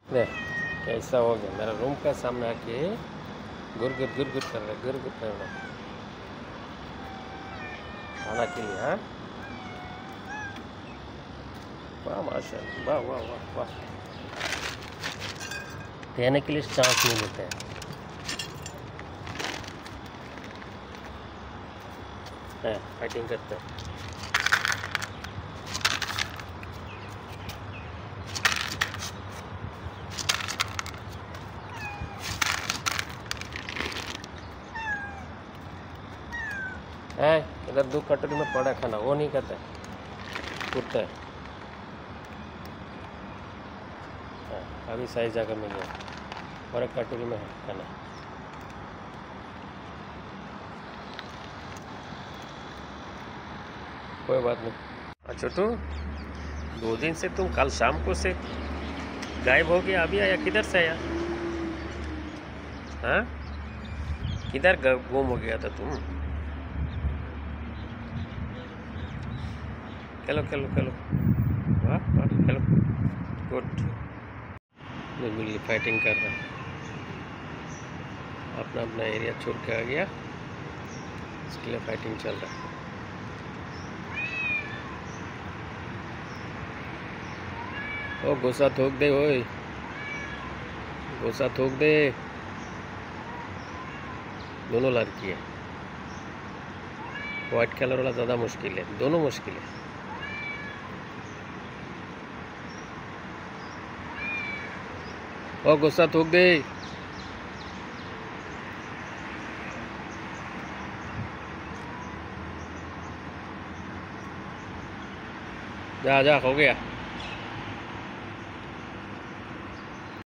देख कैसा हो गया, मेरा रूम का सामने आके गुर गुर कर रहा है, गुर गुर कर रहा है खाना के लिए। हाँ, वाह माशाल्लाह, वाह वाह वाह वाह, देने के लिए चांस नहीं लेते हैं, फाइटिंग करते हैं। है इधर 2 कटोरी में पड़ा खाना, वो नहीं करता है, कूदता है। हाँ, अभी सही जगह में गया और एक कटोरी में है खाना। कोई बात नहीं। अच्छा, तो 2 दिन से तुम कल शाम को से गायब हो गया, अभी आया? किधर से आया? हाँ, किधर गुम हो गया था तुम? खेलो खेलो खेलो, वाह वाह, खेलो, गुड। मिली फाइटिंग कर रहा है, अपना अपना एरिया छोड़ के आ गया, इसके लिए फाइटिंग चल रहा है। ओ गुस्सा थोक दे, ओए गुस्सा थोक दे। दोनों लड़की है, वाइट कलर वाला ज़्यादा मुश्किल है, दोनों मुश्किल है। ओ गुस्सा थोक दे। जा जा, हो गया।